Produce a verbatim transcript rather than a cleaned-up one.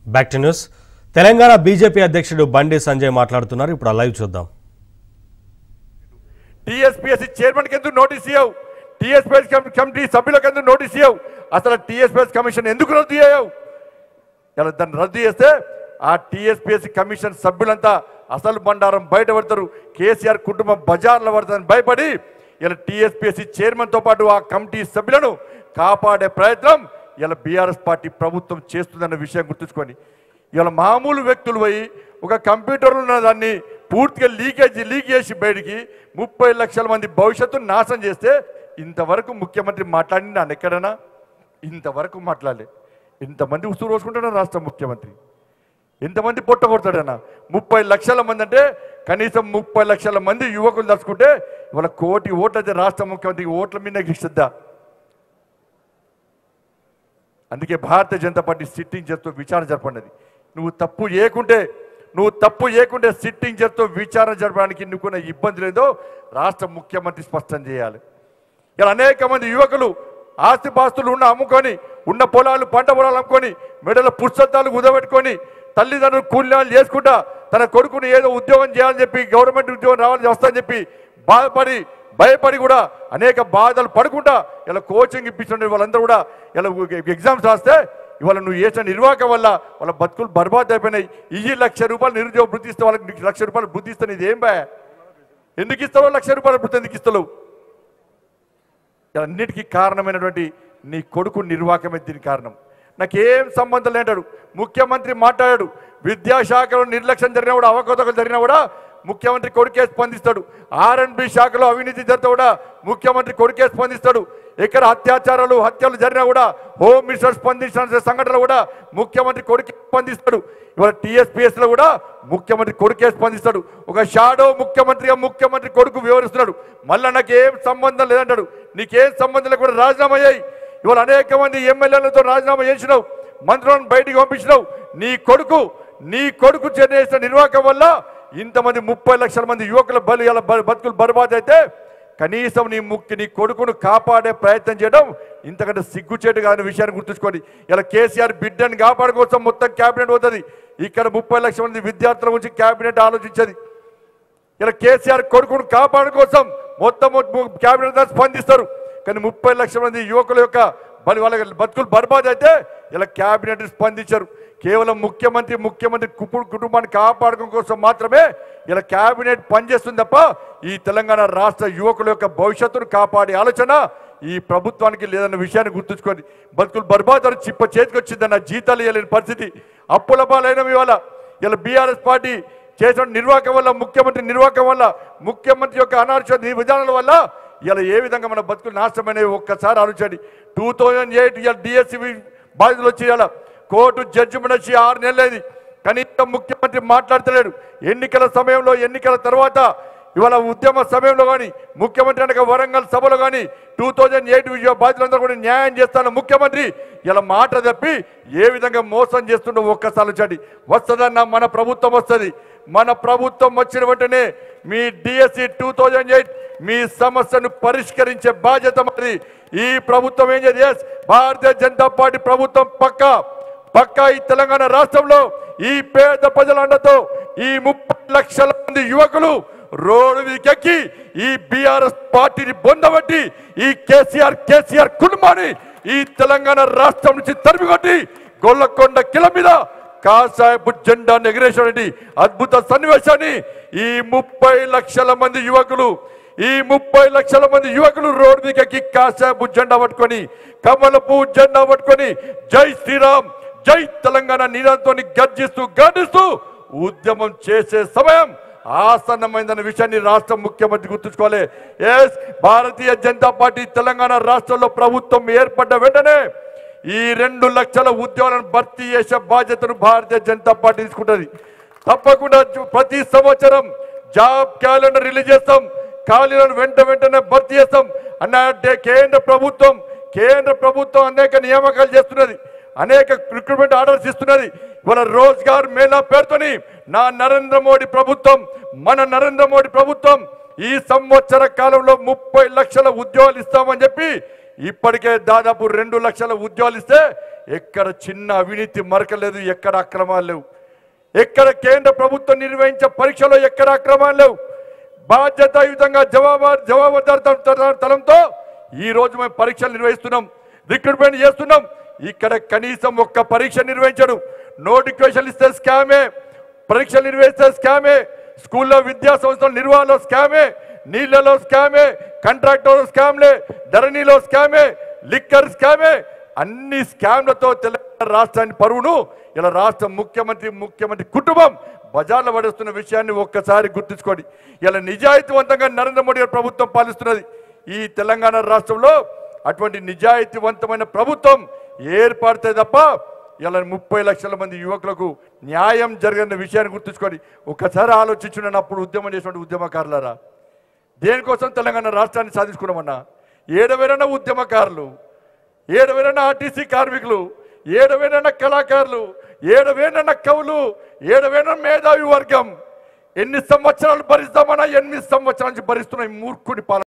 Back to news. Telangana BJP అధ్యక్షుడు బండి సంజయ్ మాట్లాడుతున్నారు. ఇప్పుడు లైవ్ చూద్దాం. టీఎస్పీఎస్సీ చైర్మన్ కింద నోటీస్ ఇవ్వవు, టీఎస్పీఎస్ కమిటీ సభ్యుల కింద నోటీస్ ఇవ్వవు, అసలు టీఎస్పీఎస్ కమిషన్ ఎందుకు రద్దు చేయవు? ఇలా దాన్ని రద్దు చేస్తే ఆ టీఎస్పీఎస్సీ కమిషన్ సభ్యులంతా అసలు బండారం బయటపడతారు, కేసీఆర్ కుటుంబం బజార్లో పడతారని భయపడి ఇలా టీఎస్పీఎస్సీ చైర్మన్తో పాటు ఆ కమిటీ సభ్యులను కాపాడే ప్రయత్నం ఇలా బీఆర్ఎస్ పార్టీ ప్రభుత్వం చేస్తుందన్న విషయం గుర్తుంచుకొని ఇలా మామూలు వ్యక్తులు పోయి ఒక కంప్యూటర్లో ఉన్న దాన్ని పూర్తిగా లీకేజ్ లీక్ చేసి బయటికి ముప్పై లక్షల మంది భవిష్యత్తును నాశనం చేస్తే ఇంతవరకు ముఖ్యమంత్రి మాట్లాడి నన్ను ఎక్కడైనా ఇంతవరకు మాట్లాడలే. ఇంతమంది ఉసురు రోజుకుంటున్నారు రాష్ట్ర ముఖ్యమంత్రి, ఎంతమంది పొట్ట కొడతాడన్నా? ముప్పై లక్షల మంది అంటే కనీసం ముప్పై లక్షల మంది యువకులు తలుచుకుంటే ఇవాళ కోటి ఓట్లు అయితే రాష్ట్ర ముఖ్యమంత్రికి ఓట్ల మీద ఇస్తుందా? అందుకే భారతీయ జనతా పార్టీ సిట్టింగ్ జడ్జితో విచారణ జరపండి. నువ్వు తప్పు చేయకుంటే నువ్వు తప్పు చేయకుంటే సిట్టింగ్ జడ్జితో విచారణ జరపడానికి నువ్వుకున్న ఇబ్బంది లేదో రాష్ట్ర ముఖ్యమంత్రి స్పష్టం చేయాలి. ఇలా అనేక మంది యువకులు ఆస్తిపాస్తులు ఉన్న అమ్ముకొని ఉన్న పొలాలు పంట పొలాలు అమ్ముకొని మెడల పుస్తకాలు కుదబెట్టుకొని తల్లిదండ్రులు కూలీలు చేసుకుంటా తన కొడుకుని ఏదో ఉద్యోగం చేయాలని చెప్పి గవర్నమెంట్ ఉద్యోగం రావాలని వస్తాయని చెప్పి బాధపడి భయపడి కూడా అనేక బాధలు పడుకుంటా ఇలా కోచింగ్ ఇప్పించండి. వాళ్ళందరూ కూడా ఇలా ఎగ్జామ్స్ రాస్తే ఇవాళ నువ్వు చేసిన నిర్వాహకం వల్ల వాళ్ళ బతుకులు బర్బాద్ అయిపోయినాయి. ఈ లక్ష రూపాయలు నిరుద్యోగ వృత్తి ఇస్తే వాళ్ళకి లక్ష రూపాయలు వృత్తి ఇస్తాను, ఇది ఏం బా ఎందుకు ఇస్తావు? లక్ష రూపాయల వృత్తి ఎందుకు ఇస్తావు? అన్నిటికీ కారణమైనటువంటి నీ కొడుకు నిర్వాహకమే దీనికి కారణం. నాకేం సంబంధం లేంటాడు ముఖ్యమంత్రి మాట్లాడాడు. విద్యాశాఖలో నిర్లక్ష్యం జరిగినా కూడా అవకతవకలు జరిగినా కూడా ముఖ్యమంత్రి కొడుకే స్పందిస్తాడు. ఆర్ అండ్ బి శాఖలో అవినీతి జరిగితే కూడా ముఖ్యమంత్రి కొడుకే స్పందిస్తాడు. ఎక్కడ అత్యాచారాలు హత్యలు జరిగినా కూడా హోమ్ మినిస్టర్ స్పందించిన సంఘటనలు కూడా ముఖ్యమంత్రి కొడుకే స్పందిస్తాడు. ఇవాళ టీఎస్పీఎస్లో కూడా ముఖ్యమంత్రి కొడుకే స్పందిస్తాడు. ఒక షాడో ముఖ్యమంత్రిగా ముఖ్యమంత్రి కొడుకు వివరిస్తున్నాడు. మళ్ళీ నాకు ఏం సంబంధం లేదంటాడు. నీకేం సంబంధం లేకుండా రాజీనామా అయ్యాయి. ఇవాళ అనేక మంది ఎమ్మెల్యేలతో రాజీనామా చేసినావు, మంత్రులను బయటికి పంపించినావు. నీ కొడుకు నీ కొడుకు చేసిన నిర్వాహకం వల్ల ఇంతమంది ముప్పై లక్షల మంది యువకుల బలి ఇలా బతుకులు బర్బాద్ అయితే కనీసం నీ ముఖ్య నీ కొడుకును కాపాడే ప్రయత్నం చేయడం ఇంతకంటే సిగ్గుచేటు కాని విషయాన్ని గుర్తుంచుకోండి. ఇలా కేసీఆర్ బిడ్డని కాపాడు కోసం మొత్తం క్యాబినెట్ పోతుంది. ఇక్కడ ముప్పై లక్షల మంది విద్యార్థుల గురించి క్యాబినెట్ ఆలోచించేది. ఇలా కేసీఆర్ కొడుకును కాపాడు కోసం మొత్తం క్యాబినెట్ స్పందిస్తారు. కానీ ముప్పై లక్షల మంది యువకుల యొక్క బలి వాళ్ళ బతుకులు బర్బాద్ అయితే ఇలా క్యాబినెట్ స్పందించారు. కేవలం ముఖ్యమంత్రి ముఖ్యమంత్రి కుటుంబాన్ని కాపాడడం కోసం మాత్రమే ఇలా క్యాబినెట్ పనిచేస్తుంది తప్ప ఈ తెలంగాణ రాష్ట్ర యువకుల యొక్క భవిష్యత్తును కాపాడే ఆలోచన ఈ ప్రభుత్వానికి లేదన్న విషయాన్ని గుర్తుంచుకోండి. బతుకులు బర్బాద్ చిప్ప చేతికి వచ్చిందన్న జీతాలు ఇవ్వలేని పరిస్థితి, అప్పుల పాలైన ఇవాళ ఇలా బీఆర్ఎస్ పార్టీ చేసిన నిర్వాహకం వల్ల ముఖ్యమంత్రి నిర్వాహకం వల్ల ముఖ్యమంత్రి యొక్క అనార్ష విధానాల వల్ల ఇలా ఏ విధంగా మన బతుకులు నాశనమైనవి ఒక్కసారి ఆలోచించండి. టూ థౌజండ్ ఎయిట్ ఇలా డిఎస్సి బాధితులు వచ్చి ఇలా కోర్టు జడ్జిమెంట్ వచ్చి ఆరు నెలలైంది. కనీసం ముఖ్యమంత్రి మాట్లాడతలేడు. ఎన్నికల సమయంలో ఎన్నికల తర్వాత ఇవాళ ఉద్యమ సమయంలో కానీ ముఖ్యమంత్రి అనగా వరంగల్ సభలో కానీ టూ థౌజండ్ ఎయిట్ బాధితులందరూ కూడా న్యాయం చేస్తాను ముఖ్యమంత్రి ఇలా మాట తప్పి ఏ విధంగా మోసం చేస్తుండో ఒక్కసారి వచ్చండి. వస్తుందన్న మన ప్రభుత్వం వస్తుంది. మన ప్రభుత్వం వచ్చిన వెంటనే మీ డిఎస్సి టూ థౌజండ్ ఎయిట్ మీ సమస్యను పరిష్కరించే బాధ్యత మరి ఈ ప్రభుత్వం ఏం చేయాలి? భారతీయ జనతా పార్టీ ప్రభుత్వం పక్కా పక్కా ఈ తెలంగాణ రాష్ట్రంలో ఈ పేద ప్రజల అండతో ఈ ముప్పై లక్షల మంది యువకులు రోడ్డు మీదకెక్కి ఈ బీఆర్ఎస్ పార్టీని బొందబట్టి ఈ కేసీఆర్ కేసీఆర్ కుటుంబాన్ని ఈ తెలంగాణ రాష్ట్రం నుంచి తరిమికొట్టి గొల్లకొండ కిల మీద కాషాయపు జెండాను ఎగిరేసినటువంటి అద్భుత సన్నివేశాన్ని ఈ ముప్పై లక్షల మంది యువకులు ఈ ముప్పై లక్షల మంది యువకులు రోడ్డు మీదకి కాషాయపు జెండా పట్టుకొని కమలపు జెండా పట్టుకొని జై శ్రీరామ్ జై తెలంగాణ నినాదంతో గర్జిస్తూ గర్జిస్తూ ఉద్యమం చేసే సమయం ఆసన్నమైందన్న విషయాన్ని రాష్ట్ర ముఖ్యమంత్రి గుర్తుంచుకోవాలి. ఎస్, భారతీయ జనతా పార్టీ తెలంగాణ రాష్ట్రంలో ప్రభుత్వం ఏర్పడ్డ వెంటనే ఈ రెండు లక్షల ఉద్యోగాలను భర్తీ చేసే బాధ్యతను భారతీయ జనతా పార్టీ తీసుకుంటుంది. తప్పకుండా ప్రతి సంవత్సరం జాబ్ క్యాలెండర్ రిలీజ్ చేస్తాం, ఖాళీలను వెంట వెంటనే భర్తీ చేస్తాం అన్న కేంద్ర ప్రభుత్వం కేంద్ర ప్రభుత్వం అనేక నియామకాలు చేస్తున్నది, అనేక రిక్రూట్మెంట్ ఆర్డర్స్ ఇస్తున్నది. ఇవాళ రోజ్గార్ మేళా పేరుతోని నా నరేంద్ర మోడీ ప్రభుత్వం మన నరేంద్ర మోడీ ప్రభుత్వం ఈ సంవత్సర కాలంలో ముప్పై లక్షల ఉద్యోగాలు ఇస్తామని చెప్పి ఇప్పటికే దాదాపు రెండు లక్షల ఉద్యోగాలు ఇస్తే ఎక్కడ చిన్న అవినీతి మరకలేదు, ఎక్కడ అక్రమాలు లేవు. ఎక్కడ కేంద్ర ప్రభుత్వం నిర్వహించే పరీక్షలో ఎక్కడ అక్రమాలు లేవు. బాధ్యతాయుతంగా జవాబు జవాబుదారితనంతో ఈ రోజు మేము పరీక్షలు నిర్వహిస్తున్నాం, రిక్రూట్మెంట్ చేస్తున్నాం. ఇక్కడ కనీసం ఒక్క పరీక్ష నిర్వహించడు. నోటిఫికేషన్ ఇస్తే స్కామే, పరీక్షలు నిర్వహిస్తే స్కామే, స్కూల్లో విద్యా సంస్థల నిర్వహణలో స్కామే, నీళ్లలో స్కామే, కాంట్రాక్టర్ స్కామ్లే, ధరణిలో స్కామే, లిక్కర్ స్కామే, అన్ని స్కామ్లతో తెలంగాణ రాష్ట్రాన్ని పరువును ఇలా రాష్ట్ర ముఖ్యమంత్రి ముఖ్యమంత్రి కుటుంబం బజార్లో పడేస్తున్న విషయాన్ని ఒక్కసారి గుర్తుంచుకోండి. ఇలా నిజాయితీవంతంగా నరేంద్ర మోడీ గారి ప్రభుత్వం పాలిస్తున్నది. ఈ తెలంగాణ రాష్ట్రంలో అటువంటి నిజాయితీవంతమైన ప్రభుత్వం ఏర్పడితే తప్ప ఇలా ముప్పై లక్షల మంది యువకులకు న్యాయం జరిగిన విషయాన్ని గుర్తుంచుకోండి. ఒకసారి ఆలోచించున్నప్పుడు ఉద్యమం చేసినటువంటి ఉద్యమకారులారా, దేనికోసం తెలంగాణ రాష్ట్రాన్ని సాధించుకున్నామన్నా? ఏడవేరన్న ఉద్యమకారులు, ఏడవేరన్న ఆర్టీసీ కార్మికులు, ఏడవేరన్న కళాకారులు, ఏడవేరన్న కవులు, ఏడవేరన్న మేధావి వర్గం ఎన్ని సంవత్సరాలు భరిస్తామన్నా ఎనిమిది సంవత్సరాల నుంచి భరిస్తున్న ఈ మూర్ఖుడి పాలన.